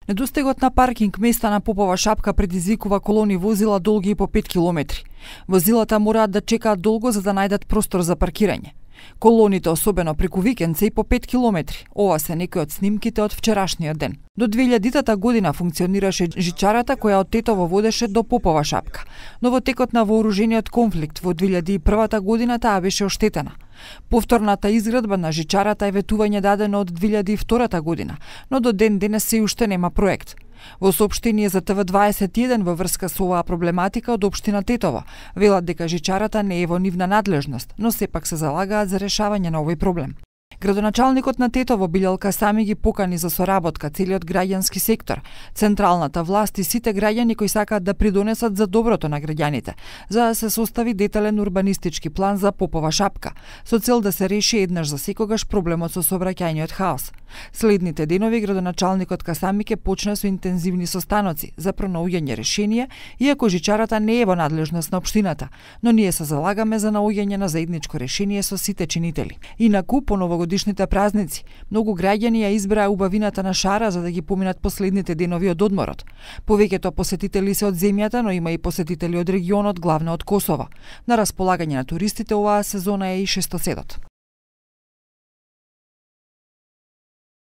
Недостигот на паркинг места на Попова шапка предизвикува колони возила долги и по 5 километри. Возилата мораат да чекаат долго за да најдат простор за паркирање. Колоните, особено преку викенд, се и по 5 километри. Ова се некои од снимките од вчерашниот ден. До 2000-та година функционираше жичарата која од Тетово водеше до Попова шапка. Но во текот на вооружениот конфликт во 2001 година таа беше оштетена. Повторната изградба на жичарата е ветување дадено од 2002 година, но до ден денес се уште нема проект. Во соопштение за ТВ21 во врска со оваа проблематика од општина Тетово, велат дека жичарата не е во нивна надлежност, но сепак се залагаат за решавање на овој проблем. Градоначалникот на Тетово Билјал Касами ги покани за соработка целиот граѓански сектор, централната власт и сите граѓани кои сакаат да придонесат за доброто на граѓаните, за да се состави детален урбанистички план за Попова шапка, со цел да се реши еднаш за секогаш проблемот со сообраќајниот хаос. Следните денови градоначалникот Касами ќе почне со интензивни состаноци за пронаоѓање решение, иако жичарата не е во надлежност на општината, но ние се залагаме за наоѓање на заедничко решение со сите чинители. Инаку, по новогодишните празници, многу граѓани ја избраа убавината на Шара за да ги поминат последните денови од одморот. Повеќето посетители се од земјата, но има и посетители од регионот, главно од Косово. На располагање на туристите оваа сезона е и шестоседот.